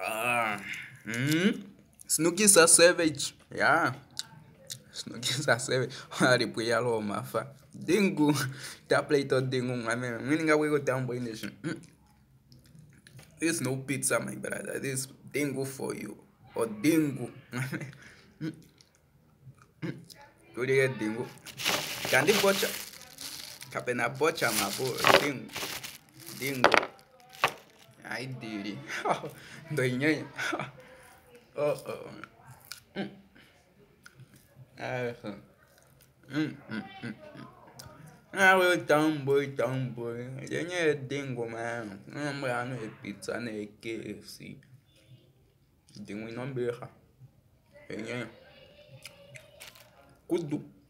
Ah, Snooki sa savage. Yeah. Snooki sa savage. Hari puya lo mafa. Dingu. Ta play to dingu ngame. Meaning we go down boy nation. This no pizza, my brother. This dingu for you. Or dingu. Go to get dingu. Candy butcher. Kapena butcher my boy. Dingu. Dingu. I did it. Doinha. Oh, oh. Ah, well, down boy. Then you dingo, man. I'm a pizza and a KFC. Dingo, no beer. Kudu.